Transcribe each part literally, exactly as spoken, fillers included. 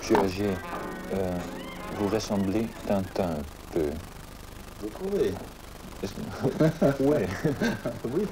Georges, euh, vous ressemblez Tintin un peu. Vous trouvez? Est-ce que... ouais. Oui.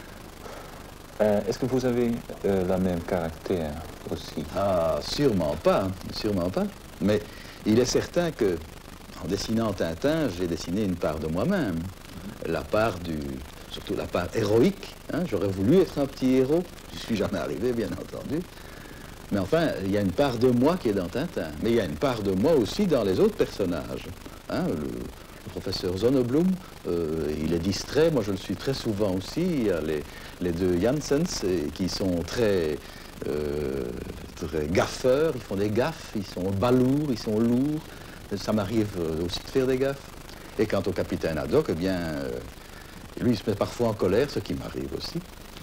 Euh, Est-ce que vous avez euh, la même caractère aussi? Ah, sûrement pas, sûrement pas. Mais il est certain que, en dessinant Tintin, j'ai dessiné une part de moi-même. La part du... surtout la part héroïque. Hein. J'aurais voulu être un petit héros. Je suis jamais arrivé, bien entendu. Mais enfin, il y a une part de moi qui est dans Tintin. Mais il y a une part de moi aussi dans les autres personnages. Hein, le, le professeur Zonneblum, euh, il est distrait. Moi, je le suis très souvent aussi. Il y a les, les deux Janssens qui sont très, euh, très gaffeurs. Ils font des gaffes. Ils sont balourds, ils sont lourds. Ça m'arrive aussi de faire des gaffes. Et quant au capitaine Haddock, eh bien, euh, lui, il se met parfois en colère, ce qui m'arrive aussi.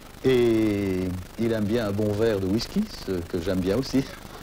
Et il aime bien un bon verre de whisky, ce que j'aime bien aussi.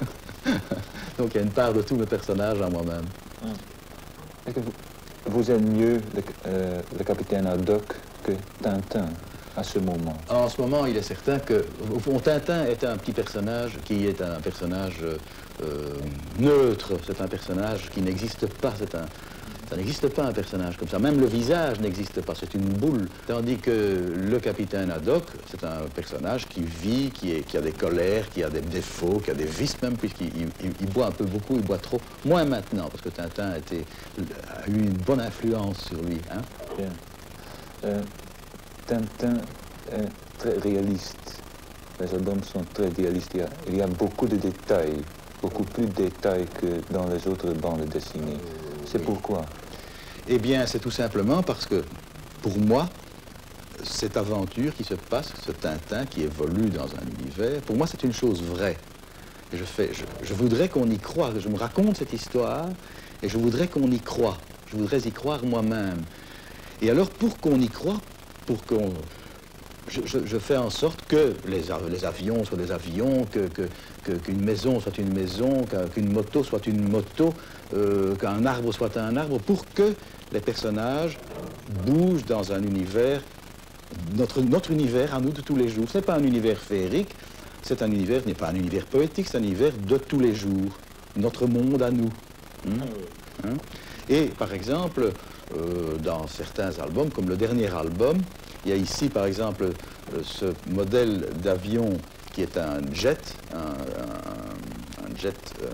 Donc il y a une part de tous mes personnages en moi-même. Est-ce que vous, vous êtes mieux le, euh, le capitaine Haddock que Tintin à ce moment? En ce moment, il est certain que... Au fond, Tintin est un petit personnage qui est un personnage euh, neutre. C'est un personnage qui n'existe pas. C'est un... Ça n'existe pas un personnage comme ça. Même le visage n'existe pas, c'est une boule. Tandis que le capitaine Haddock, c'est un personnage qui vit, qui, est, qui a des colères, qui a des défauts, qui a des vices même, puisqu'il il, il boit un peu beaucoup, il boit trop. Moins maintenant, parce que Tintin a, été, a eu une bonne influence sur lui. Hein. Bien. Euh, Tintin est très réaliste. Les albums sont très réalistes. Il y a, il y a beaucoup de détails, beaucoup plus de détails que dans les autres bandes dessinées. C'est pourquoi? Eh bien, c'est tout simplement parce que, pour moi, cette aventure qui se passe, ce Tintin qui évolue dans un univers, pour moi, c'est une chose vraie. Et je, fais, je, je voudrais qu'on y croie. Je me raconte cette histoire et je voudrais qu'on y croie. Je voudrais y croire moi-même. Et alors, pour qu'on y croie, pour qu'on... Je, je, je fais en sorte que les, les avions soient des avions, que, que, que, qu'une maison soit une maison, qu'une moto soit une moto, euh, qu'un arbre soit un arbre, pour que les personnages bougent dans un univers, notre, notre univers à nous de tous les jours. Ce n'est pas un univers féerique, c'est un univers, ce n'est pas un univers poétique, c'est un univers de tous les jours, notre monde à nous. Hein? Hein? Et par exemple, euh, dans certains albums, comme le dernier album, il y a ici, par exemple, euh, ce modèle d'avion qui est un jet, un, un, un jet euh,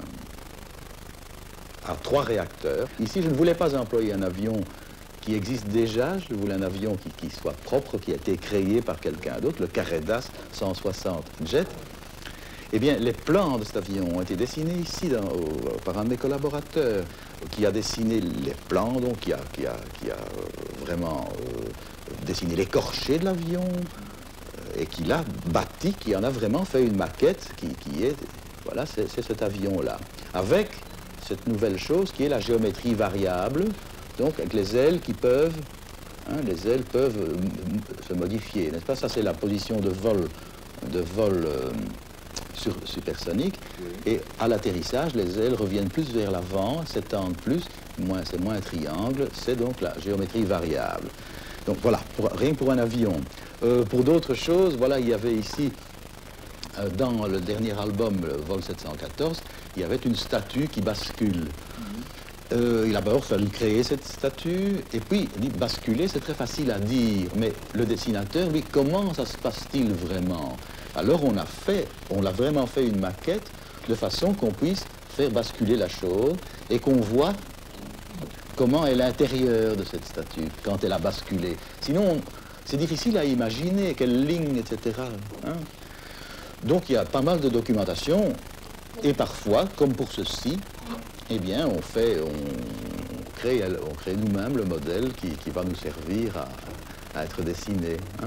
à trois réacteurs. Ici, je ne voulais pas employer un avion qui existe déjà, je voulais un avion qui, qui soit propre, qui a été créé par quelqu'un d'autre, le Caredas cent soixante Jet. Eh bien, les plans de cet avion ont été dessinés ici dans, au, par un de mes collaborateurs, qui a dessiné les plans, donc qui a, qui a, qui a euh, vraiment euh, dessiné l'écorché de l'avion, euh, et qui l'a bâti, qui en a vraiment fait une maquette, qui, qui est, voilà, c'est cet avion-là. Avec cette nouvelle chose qui est la géométrie variable, donc avec les ailes qui peuvent, hein, les ailes peuvent euh, se modifier, n'est-ce pas? Ça, c'est la position de vol, de vol euh, sur, supersonique. Oui. Et à l'atterrissage, les ailes reviennent plus vers l'avant, s'étendent plus, moins, c'est moins un triangle, c'est donc la géométrie variable. Donc voilà, pour, rien que pour un avion. Euh, pour d'autres choses, voilà, il y avait ici, euh, dans le dernier album, le Vol sept cent quatorze, il y avait une statue qui bascule. Euh, il a d'abord fallu créer cette statue, et puis dit, basculer, c'est très facile à dire, mais le dessinateur, lui, comment ça se passe-t-il vraiment? Alors on a fait, on l'a vraiment fait une maquette, de façon qu'on puisse faire basculer la chose, et qu'on voit comment est l'intérieur de cette statue, quand elle a basculé. Sinon, c'est difficile à imaginer, quelle ligne, et cetera. Hein? Donc il y a pas mal de documentation, et parfois, comme pour ceci, eh bien, on fait, on crée, on crée nous-mêmes le modèle qui, qui va nous servir à, à être dessiné. Hein?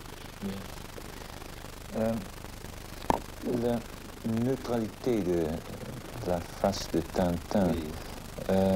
Euh, la neutralité de, de la face de Tintin, oui. euh,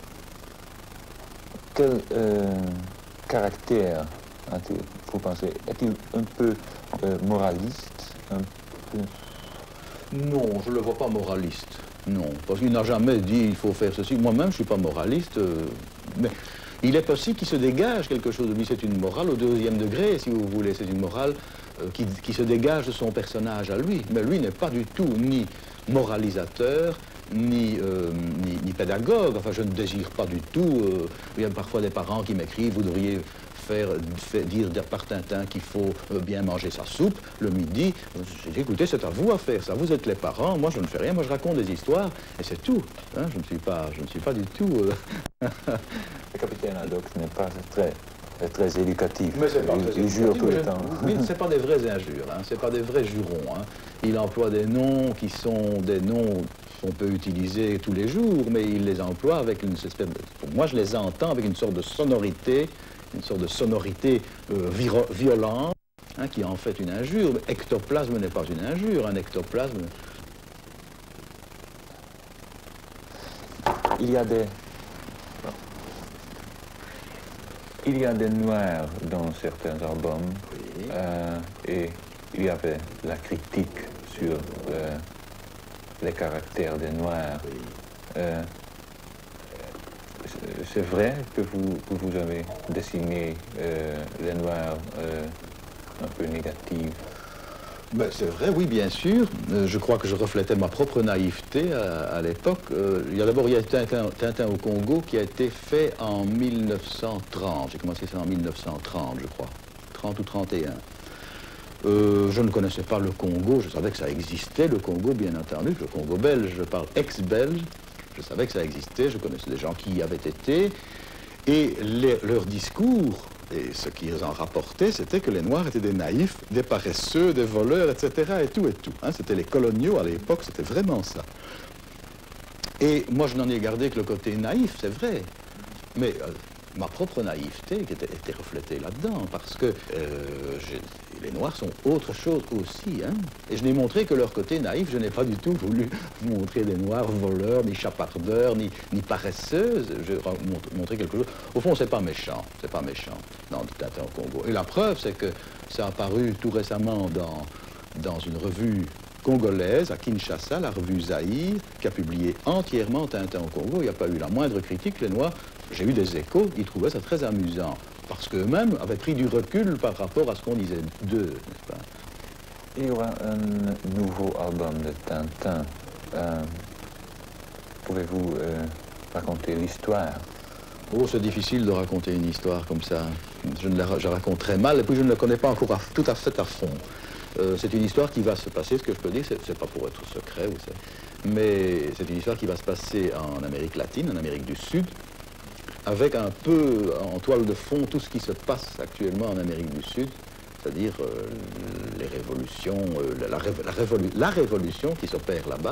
quel euh, caractère a-t-il, vous pensez? Est-il un peu euh, moraliste, un peu... Non, je ne le vois pas moraliste. Non, parce qu'il n'a jamais dit il faut faire ceci. Moi-même, je ne suis pas moraliste, euh, mais il est possible qu'il se dégage quelque chose de lui. C'est une morale au deuxième degré, si vous voulez. C'est une morale euh, qui, qui se dégage de son personnage à lui. Mais lui n'est pas du tout ni moralisateur, ni, euh, ni, ni pédagogue. Enfin, je ne désire pas du tout. Euh, il y a parfois des parents qui m'écrivent, vous devriez faire, faire dire par Tintin qu'il faut euh, bien manger sa soupe le midi. J'ai dit, écoutez, c'est à vous à faire ça. Vous êtes les parents, moi je ne fais rien, moi je raconte des histoires et c'est tout. Hein, je ne suis pas, je ne suis pas du tout. Euh... Le capitaine Haddock n'est pas très, très éducatif. Mais c'est pas il, très il jure tout le je... temps. Oui, c'est pas des vraies injures, hein, c'est pas des vrais jurons. Hein. Il emploie des noms qui sont des noms qu'on peut utiliser tous les jours, mais il les emploie avec une espèce de... Pour moi, je les entends avec une sorte de sonorité, une sorte de sonorité euh, violente, hein, qui est en fait une injure. Mais ectoplasme n'est pas une injure, un ectoplasme... Il y a des... Il y a des noirs dans certains albums, Oui. euh, et il y avait la critique sur euh, les caractères des noirs. Oui. Euh, c'est vrai que vous, que vous avez dessiné euh, les noirs euh, un peu négatifs. Ben, c'est vrai, oui, bien sûr. Euh, je crois que je reflétais ma propre naïveté à, à l'époque. Euh, il y a d'abord il y a Tintin, Tintin au Congo qui a été fait en mille neuf cent trente. J'ai commencé ça en mille neuf cent trente, je crois. trente ou trente et un. Euh, je ne connaissais pas le Congo. Je savais que ça existait, le Congo, bien entendu. Le Congo belge, je parle ex-belge. Je savais que ça existait. Je connaissais des gens qui y avaient été. Et les, leur discours... Et ce qu'ils en rapportaient, c'était que les Noirs étaient des naïfs, des paresseux, des voleurs, et cetera. Et tout et tout. Hein, c'était les coloniaux à l'époque, c'était vraiment ça. Et moi, je n'en ai gardé que le côté naïf, c'est vrai. Mais euh, ma propre naïveté qui était, était reflétée là-dedans, parce que euh, les Noirs sont autre chose aussi. Hein, et je n'ai montré que leur côté naïf. Je n'ai pas du tout voulu montrer des Noirs voleurs, ni chapardeurs, ni, ni paresseuses. Je montrer quelque chose. Au fond, c'est pas méchant. C'est pas méchant dans Tintin au Congo. Et la preuve, c'est que ça a apparu tout récemment dans, dans une revue congolaise à Kinshasa, la revue Zahir, qui a publié entièrement Tintin au Congo. Il n'y a pas eu la moindre critique. Les Noirs, j'ai eu des échos, ils trouvaient ça très amusant, parce qu'eux-mêmes avaient pris du recul par rapport à ce qu'on disait d'eux, n'est-ce pas? Il y aura un nouveau album de Tintin. Euh, Pouvez-vous euh, raconter l'histoire? Oh, c'est difficile de raconter une histoire comme ça. Je, ne la, je raconte très mal, et puis je ne la connais pas encore à, tout à fait à fond. Euh, c'est une histoire qui va se passer, ce que je peux dire, c'est pas pour être secret, vous savez, mais c'est une histoire qui va se passer en Amérique latine, en Amérique du Sud, avec un peu en toile de fond tout ce qui se passe actuellement en Amérique du Sud, c'est-à-dire euh, les révolutions, euh, la, la, révolu la révolution qui s'opère là-bas,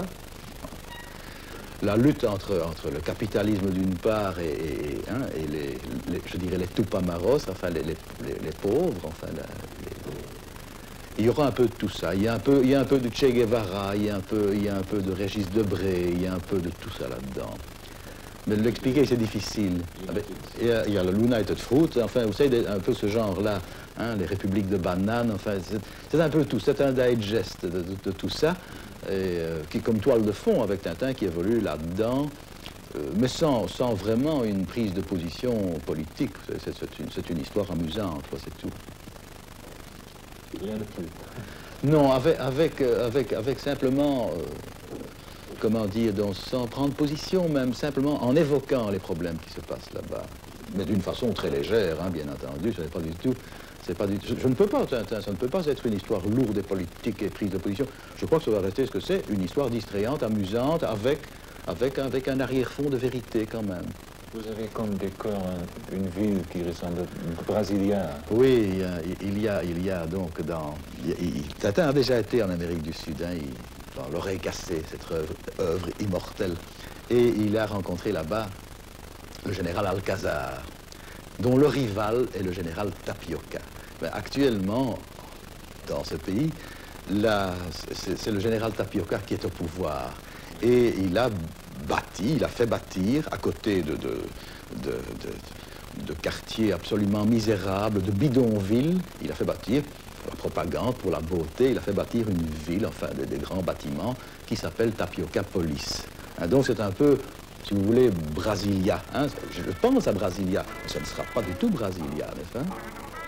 la lutte entre, entre le capitalisme d'une part et, et, hein, et les, les, je dirais les tupamaros, enfin les, les, les, les pauvres, enfin la, les, il y aura un peu de tout ça. Il y a un peu, il y a un peu de Che Guevara, il y a un peu, il y a un peu de Régis Debray, il y a un peu de tout ça là-dedans. Mais de l'expliquer, c'est difficile. Il y, a, il y a le United Fruit, enfin, vous savez, un peu ce genre-là, hein, les républiques de bananes, enfin, c'est un peu tout. C'est un digest de, de, de tout ça, et, euh, qui comme toile de fond avec Tintin qui évolue là-dedans, euh, mais sans, sans vraiment une prise de position politique. C'est une, une histoire amusante, c'est tout. Rien de plus. Non, avec, avec, avec, avec simplement, euh, comment dire, donc, sans prendre position, même simplement en évoquant les problèmes qui se passent là-bas. Mais d'une façon très légère, hein, bien entendu, ce n'est pas du tout... Pas du, je, je ne peux pas, Tintin, ça ne peut pas être une histoire lourde et politique et prise de position. Je crois que ça va rester ce que c'est, une histoire distrayante, amusante, avec, avec, avec un arrière-fond de vérité quand même. Vous avez comme décor une ville qui ressemble à Brasilia. Oui, il y a, il y a, il y a donc dans... Il, il, Tintin a déjà été en Amérique du Sud, hein, il, dans l'oreille cassée, cette œuvre, œuvre immortelle. Et il a rencontré là-bas le général Alcazar, dont le rival est le général Tapioca. Mais actuellement, dans ce pays, c'est le général Tapioca qui est au pouvoir. Et il a bâti, il a fait bâtir, à côté de, de, de, de, de quartiers absolument misérables, de bidonvilles, il a fait bâtir, pour la propagande, pour la beauté, il a fait bâtir une ville, enfin des, des grands bâtiments, qui s'appelle Tapioca Police. Hein, donc c'est un peu si vous voulez, Brasilia. Hein. Je pense à Brasilia, mais ça ne sera pas du tout Brasilia, n'est-ce pas?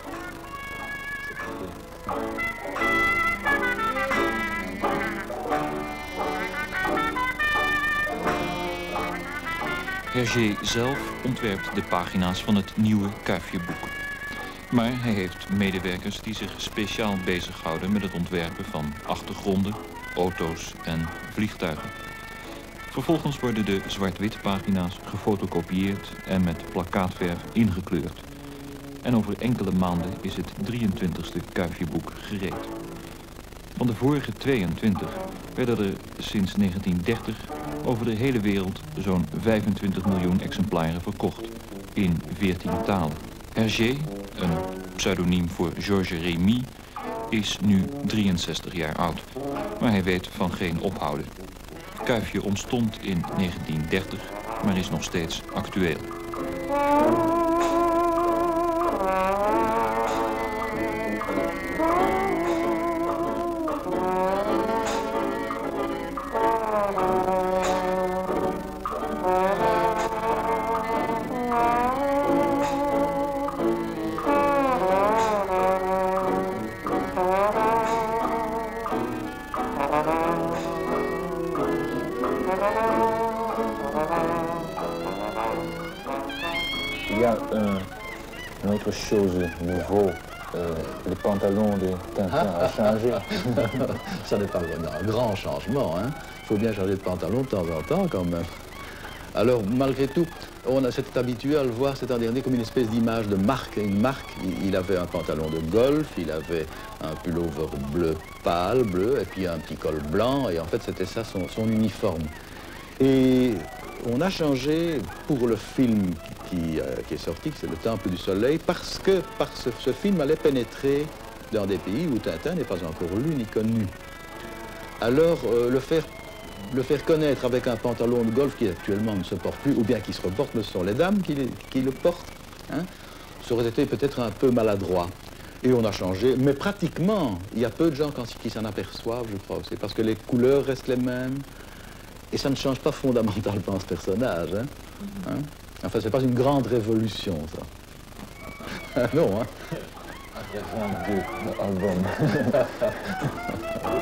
Hergé zelf ontwerpt de pagina's van het nieuwe Kuifje-boek. Maar hij heeft medewerkers die zich speciaal bezighouden met het ontwerpen van achtergronden, auto's en vliegtuigen. Vervolgens worden de zwart-wit pagina's gefotocopieerd en met plakkaatverf ingekleurd. En over enkele maanden is het drieëntwintigste Kuifje-boek gereed. Van de vorige tweeëntwintig werden er sinds negentien dertig over de hele wereld zo'n vijfentwintig miljoen exemplaren verkocht, in veertien talen. Hergé, een pseudoniem voor Georges Rémy, is nu drieënzestig jaar oud, maar hij weet van geen ophouden. Kuifje ontstond in negentien dertig, maar is nog steeds actueel. Il y a un, une autre chose nouveau, euh, le pantalon de Tintin a changé. Ça n'est pas vraiment un grand changement, hein. Il faut bien changer de pantalon de temps en temps quand même. Alors malgré tout, on a s'était habitué à le voir cet dernier comme une espèce d'image de marque, une marque. Il avait un pantalon de golf, il avait un pullover bleu pâle, bleu, et puis un petit col blanc, et en fait c'était ça son, son uniforme. Et on a changé pour le film qui, euh, qui est sorti, c'est Le Temple du Soleil, parce que par ce, ce film allait pénétrer dans des pays où Tintin n'est pas encore lu ni connu. Alors euh, le, faire, le faire connaître avec un pantalon de golf qui actuellement ne se porte plus, ou bien qui se reporte, mais ce sont les dames qui, qui le portent, hein, ça aurait été peut-être un peu maladroit. Et on a changé, mais pratiquement, il y a peu de gens qui s'en aperçoivent, je crois aussi, parce que les couleurs restent les mêmes. Et ça ne change pas fondamentalement ce personnage. Hein, hein? Enfin, c'est pas une grande révolution, ça. Non, hein. Il y a vingt-deux albums.